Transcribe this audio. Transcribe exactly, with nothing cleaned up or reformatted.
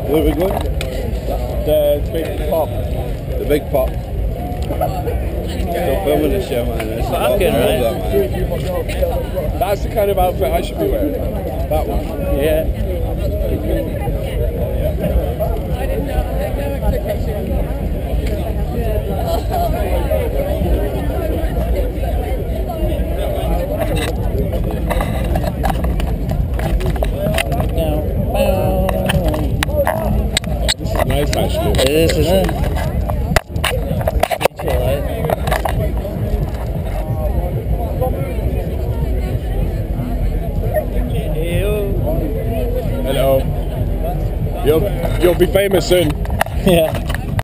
Where are we going? The big pop. The big pop. Stop filming the show, man. It's Fucking right. That, man. That's the kind of outfit I should be wearing. That one. Yeah. I didn't know. I had no expectation. This is nice, actually. It is, isn't it? Hello. You'll, you'll be famous soon. Yeah.